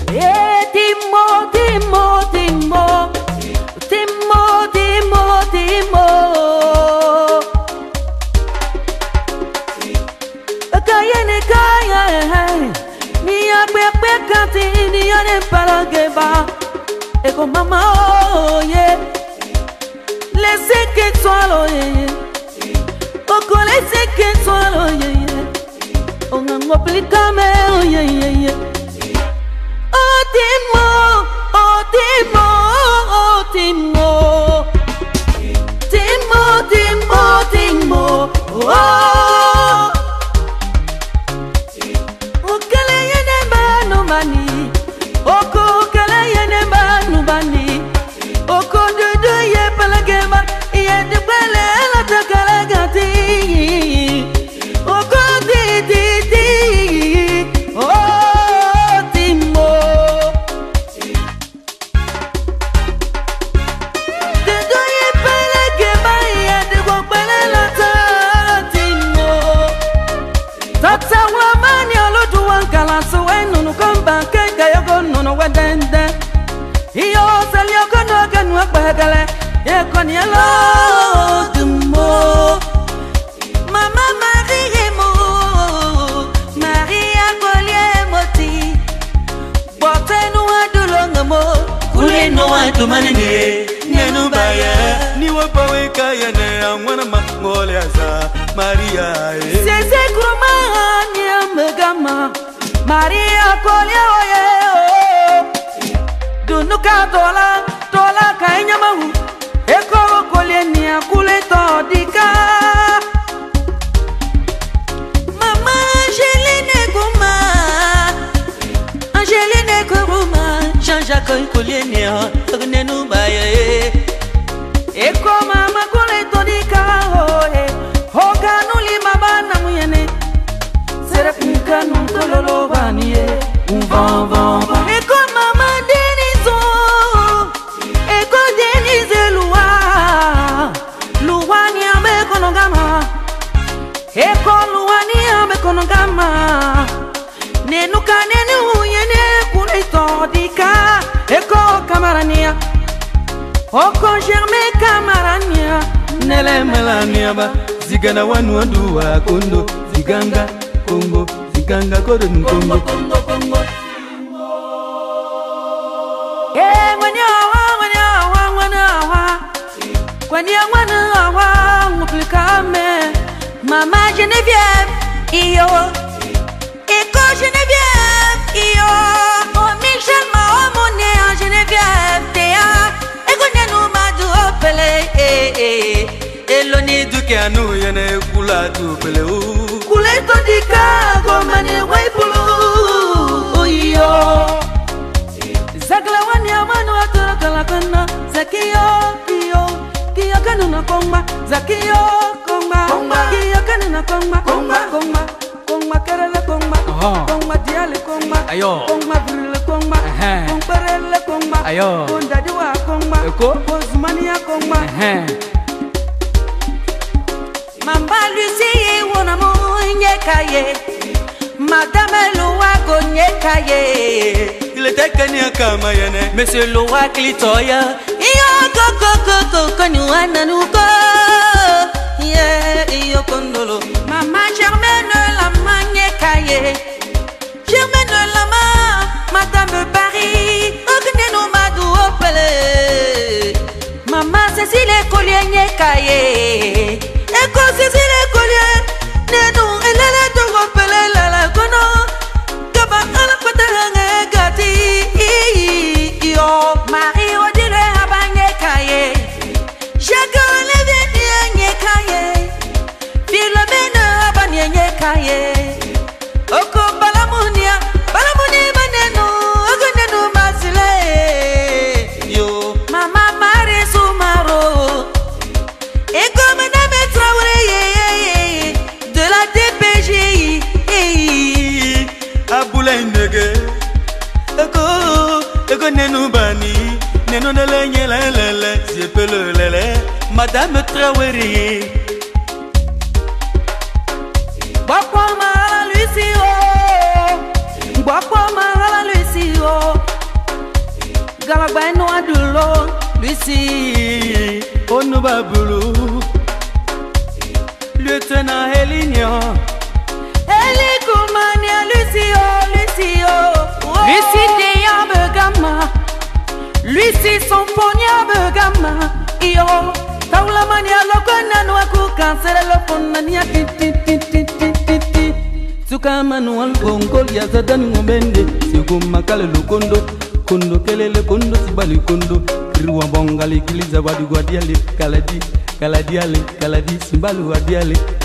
Timo, Timo, Timo, Timo, Timo, Timo. Kayane kaya, ni agbe kanti ni ane palageba. Ego mama oh yeah, laissez que toi lo yeah, oko laissez que toi lo yeah, on a m'oublie quand même oh yeah yeah yeah. Oh Timo, oh Timo, oh Timo, Timo, Timo, Timo, oh. Okele yene manu mani, oko okele yene manu mani, oko dudu ye palagema, ye de pele la takala gati, oko di di di, oh Timo. Dudu ye palagema, ye de pele la takala Timo. Tata wamani olodu wankala so enu no komba kenga yogo no wedende. Iyo sali yogo no ganu akbagale e koni elo dumo. Mama Marie mo, Maria Collier moti. Bote no adulonga mo, kule no adumanene. Nenu baya ni wapawe kaya ne angwana mangole aza Maria Sese kuruma ni amegama Maria Collier oye oh. Dunuka tola kanya mahu Eko Collier ni akule todika. Mama Angeline Kuruma Jean-Jacques Collier ne nenu baya Eko mama kule todika oye Hoganuli mabana muyene Sere kunkanu kololo baniye Van Eko mama Denizo Eko Denise Luwani ame konogama Eko Luwani ame konogama Nenuka nenu yene kule todika Eko kamarania Oko germe kamarania Nele melania ba zigana wanu wa kondo ziganga Kongo ziganga kodo Kongo Kwenye muplikame Mama Geneviève iyo Eko Geneviève iyo Oh Michel Mao mone en Geneviève Théa Eko nenu madu opele Eloni duke anu yene kula tu pele Kule todika gomane waipulu Iyo Zagla wani amanu atakala kana Zakiyo Kiyo kanu na kongba Zakiyo kongba Kiyo kanu na kongba Kongba kerele kongba Kongba diale kongba Kongba brile kongba Kongberele kongba Kondadiwa kongba Kozumania kongba Mamba Lucie wona mo nyekaye Madame Loa go nyekaye Il était kanya kama yene Monsieur Loa Klitoya Iyo go kanyuana nuko Yeah iyo kondolo Mama Germaine la nyekaye Germaine la Madame Paris Ogne no madu opele Mama Cécile Collier nyekaye Eko Cécile Collier Nenu elele tongo pele lala kono Kaba ala patanga gati Yo Marie odire abanye kaye Shaka leve nye kaye Philomene abanye kaye Oko balamunia manenu Oko nenu masile Yo Mama Marie Soumaro Eko Madame Traoré de la DPG Abula indege Eko nenu bani Nenu nele nye lele Ziepele lele Madame Traoré Bakwa mara Lucio Bakwa mara Lucio Lucie, Onubabulu, Lieutenant Elignon, Eli Koumania, Lucio, Lucio, Lucie Deya Begama, Lucie son ponia Begama, Iyo, Taula Mania Lokona Noaku, Cancel Loponania, Sukamanu Alfonko, Yazadani Mobende, Siguma Kalelo Kondo, Kondo Kelele Kondo, Sibali Kondo, Kriwa Bongali, Kiliza Wadi Guadiale, Kaladi, Kaladiale, Kaladi, Simbalu Wadiale.